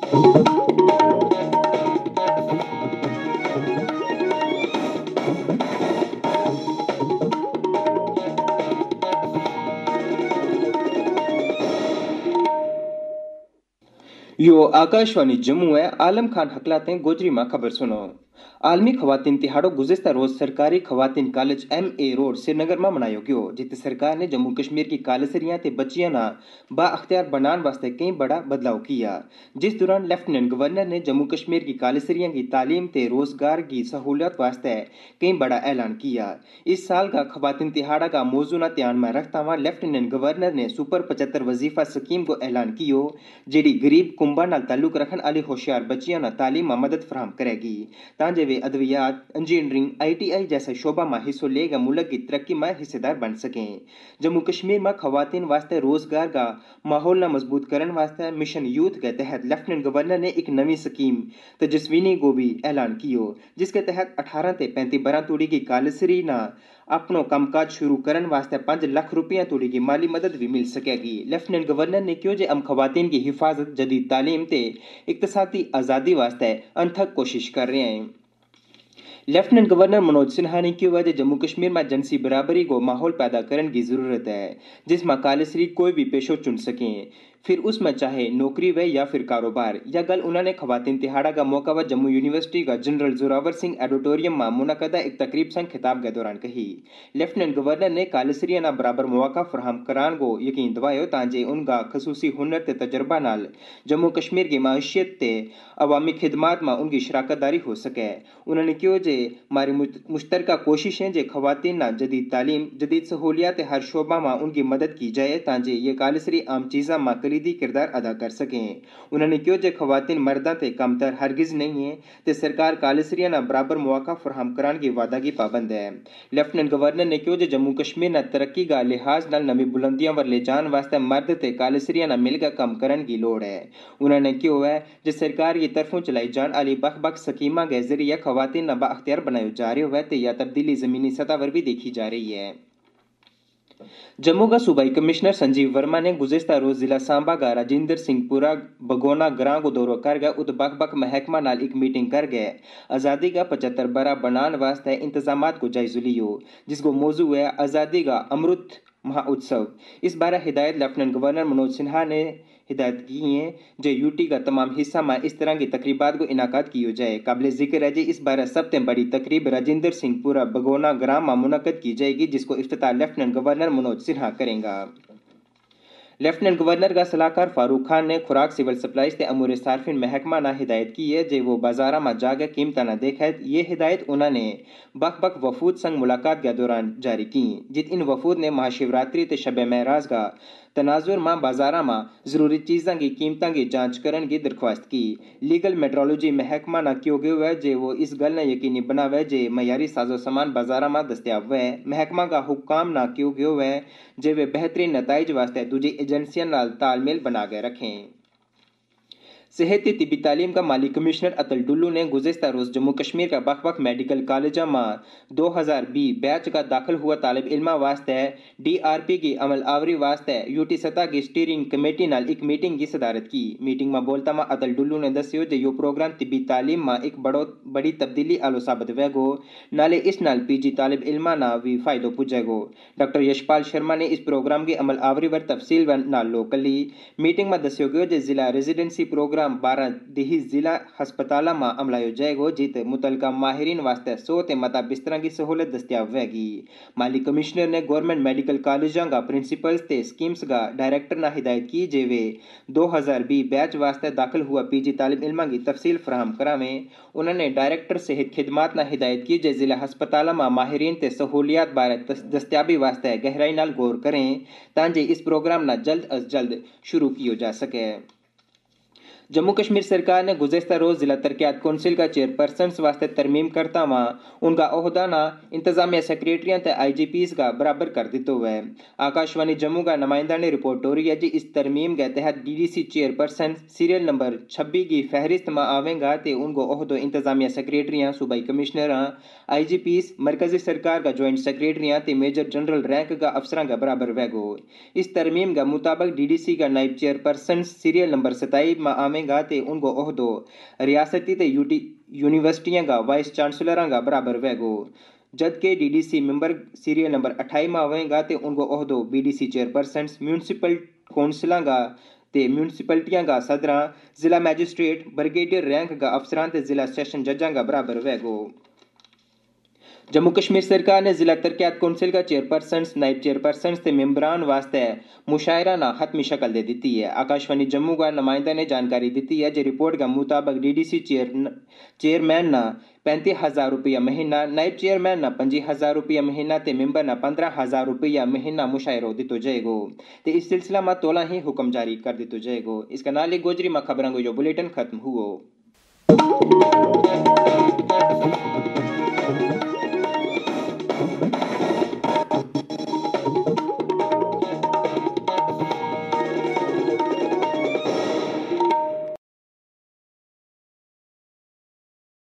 यो आकाशवाणी जम्मू है। आलम खान हकलाते गोजरी मां खबर सुनो। आलमी खवातीन तिहाड़ो गुज़िश्ता रोज सरकारी खवातीन कॉलेज MA रोड श्रीनगर में मनायो गयो, जिते सरकार ने जम्मू कश्मीर की कॉलेजरियां ते बच्चियां ना बाअख्तियार बनाने वास्ते कई बड़ा बदलाव किया। जिस दौरान लेफ्टिनेंट गवर्नर ने जम्मू कश्मीर की कॉलेजरियां की तालीम ते रोजगार की सहूलियत वास्ते कई बड़ा ऐलान किया। इस साल का खवातीन तिहाड़ा का मौजू ना ध्यान में रखता हुआ लेफ्टिनेंट गवर्नर ने सुपर 75 वजीफा स्कीम को ऐलान कियो, जेडी गरीब कुंबा नाल ताल्लुक रखन वाली होशियार बच्चियां ना तालीम में मदद फराहम करेगी, तांजे वे अद्वियात, इंजीनियरिंग, ITI जैसे शोबा में हिस्सो लेकर मुल्क की तरक्की में हिस्सेदार बन सकें। जम्मू कश्मीर में खवातीन वास्ते रोजगार का माहौल न मजबूत करने वास्ते मिशन यूथ के तहत लेफ्टिनेंट गवर्नर ने एक नवी स्कीम तेजस्विनी को भी ऐलान कियो, जिसके तहत 18 ते 35 बरह तोड़ी की कॉलेजरी ना अपनो कामकाज शुरू करने वास्ते 5 लाख रुपया तोड़ी की माली मदद भी मिल सकेगी। लेफ्टिनेंट गवर्नर ने कहो जे हम खवातीन की हिफाजत, जदीद तालीम ते इक्तसादी आज़ादी वास्ते अनथक कोशिश कर रहे हैं। लेफ्टिनेंट गवर्नर मनोज सिन्हा ने कहा कि जम्मू कश्मीर में जिनसी बराबरी को माहौल पैदा करने की जरूरत है, जिसमें कॉलेजरी कोई भी पेशो चुन सकें, फिर उसमें चाहे नौकरी वे या फिर कारोबार। यह गल उन्होंने खवातीन तिहाड़ा का मौका व जम्मू यूनिवर्सिटी का जनरल जोरावर सिंह एडिटोरियम में मुनक़दा एक तकरीब संग खिताब के दौरान कही। लेफ्टिनेंट गवर्नर ने कॉलेजरियां ना बराबर मौका फराहम करान को यकीन दवायो, तांजे उनका खसूसी हुनर ते तजर्बा नाल जम्मू कश्मीर की माशियत ते अवामी खिदमात में उनकी शराकतदारी हो सके। उन्होंने कहो जे हमारी मुश्तरका कोशिश है जे खवातीन ना जदीद तालीम, जदीद सहूलियात हर शोबा में उनकी मदद की जाए, तांजे ये कॉलेजरी आम चीज़ा में कलीदी किरदार अदा कर सकें। उन्होंने कहो जे खवातीन मर्दा ते कमतर हरगिज नहीं है, ते सरकार कॉलेजरियां ना बराबर मौका फराहम कराने की वादा की पाबंद है। लेफ्टिनेंट गवर्नर ने कहो जे जम्मू कश्मीर ना तरक्की का लिहाज नाल नवी बुलंदियां वर ले जाने वास्ते मर्द ते कॉलेजरियां ना मिलकर काम करने की लोड़ है। उन्होंने कहो है जे सरकार की तरफों चलाई जाने वाली बख स्कीमां के जरिए खवातीन ना बाअख्तियार बनायो जा रहे हो, ते यह तब्दीली जमीनी सतह पर भी देखी जा रही है। जम्मू का सूबाई कमिश्नर संजीव वर्मा ने गुज़िश्ता रोज जिला सांबा का राजेंद्र सिंहपुरा बगोना ग्रां को दौरो कर गए उत बख महकमा नाल एक मीटिंग कर गए आज़ादी का 75 बरा बनाने वास्ते इंतजामात को जायज़ो लियो, जिसको मौजू है आज़ादी का अमृत महाउत्सव। इस बारे हिदायत लेफ्टिनेंट गवर्नर मनोज सिन्हा ने हिदायत की है जो यूटी का तमाम हिस्सा में इस तरह की तकरीबात को इनाकाद किया जाए। काबिल जिक्र है जी इस बार सबसे बड़ी तकरीब राजेंद्र सिंहपुरा बगोना ग्राम में मुनक़द की जाएगी, जिसको इफ्तिताह लेफ्टिनेंट गवर्नर मनोज सिन्हा करेंगे। लेफ्टिनेंट गवर्नर का सलाहकार फारूक खान ने खुराक सिविल सप्लाईज ते अमूर सार्फिन महकमा ना हिदायत की है जे वो बाजारा में जाकर कीमत ना देखे। ये हिदायत उन्होंने बख वफूद संग मुलाकात के दौरान जारी की, जित इन वफूद ने महाशिवरात्रि ते शब महराज का तनाजुर में बाजारा में जरूरी चीज़ों की कीमतों की जांच करने की दरख्वास्त की। लीगल मेट्रोलॉजी महकमा ना क्यों गयो है जे वो इस गल ने यकीनी बनावे जे मयारी साजो सामान बाजारा में दस्तियाब है। महकमा का हुक्म ना क्यों गयो है जे वे बेहतरीन नताइज वास्ते दूजी एजेंसियों नाल तालमेल बना के रखें। सेहत ते तिबी तालीम का माली कमिश्नर अतल डुल्लू ने गुज़िश्ता रोज जम्मू कश्मीर का बख मेडिकल कॉलेज में 2020 बैच का दाखिल हुआ तालिब इल्मा वास्ते DRP की अमल आवरी वास्ते यूटी सतह की स्टीयरिंग कमेटी नाल एक मीटिंग की सदारत की। मीटिंग में बोलता में अतल डुल्लू ने दस्यो जे यो प्रोग्राम तिबी तालीम में एक बड़ी तब्दीली आलो साबित वेगो, नाले इस नाल PG तालिब इल्मा ना भी फायदो पुजेगो। डॉक्टर यशपाल शर्मा ने इस प्रोग्राम की अमल आवरी वर तफसील नाल लोकली मीटिंग में दस्यो गयो जे जिला रेजिडेंसी प्रोग्राम 12 दिही जिला हस्पताल में अमलायो जाएगो, जित मुतलका माहिरीन वास्ते 100 ते मता बिस्तरा की सहूलत दस्तियाब होगी। माली कमिश्नर ने गवर्नमेंट मेडिकल कॉलेजों का प्रिंसिपल्स ते स्कीम्स का डायरेक्टर ना हिदायत की जे वे 2020 बैच वास्ते दाखिल हुआ PG तालिब इल्मा की तफसील फराहम करावें। उन्होंने डायरेक्टर सेहत खिदमात ना हिदायत की जे जिला हस्पताल में माहिरीन ते सहूलियात बारे दस्तियाबी वास्ते गहराई नाल गौर करें, तांजे इस प्रोग्राम ना जल्द अज जल्द शुरू किया जा सके। जम्मू कश्मीर सरकार ने गुज़िश्ता रोज जिला तरक्यात कौंसिल का चेयरपर्सन वास्ते तरमीम करता वहाँ उनका ओहदा ना इंतजामिया सेक्रेटरियां ते IGPs का बराबर कर दितो हुआ है। आकाशवाणी जम्मू का नुमाइंदा ने रिपोर्ट हो रही है जी इस तरमीम के तहत DDC चेयरपर्सन सीरियल नंबर 26 की फहरिस्त में आवेंगा ते उनको ओहदो इंतजामिया सेक्रेटरियां, सूबाई कमिश्नर, IGPs, मरकजी सरकार का ज्वाइंट सेक्रेटरियां ते मेजर जनरल रैंक का अफसरां का बराबर वेगो। इस तरमीम के मुताबिक DDC का नायब चेयरपर्सन सीरियल नंबर 27 में आवेगा ते उनको ओहदो रियासती ते यूनिवर्सिटियां का वाइस चांसलर का बराबर वेगो, जबकि डीडीसी मेंबर सीरियल नंबर 28 में आवेगा ते उनको ओहदो बीडीसी चेयरपर्सन, म्यूनसिपल कौंसलां का ते म्यूनसिपलिटियां का सदरां, जिला मैजिस्ट्रेट, ब्रिगेडियर रैंक का अफसरान ते जिला सेशन जजां का बराबर वेगो। जम्मू कश्मीर सरकार ने जिला तरक्यात कौंसिल का चेयरपर्सन, नायब चेयरपर्सन ते मेंबरान वास्ते मुशायराना हतमी शक्ल दे दी है। आकाशवाणी जम्मू का नुमाइंदा ने जानकारी दी है, जो रिपोर्ट के मुताबिक डीडीसी चेयरमैन ना 35,000 रुपया महीना, नायब चेयरमैन ना 25,000 रुपया महीना ते मेंबर ना 15,000 रुपया महीना मुशायरो दितो जाएगो। ते इस सिलसिला में तोला ही हुक्म जारी कर दितो जाएगो। इसका नाल गोजरी में खबरों को जो बुलेटिन खत्म हुआ।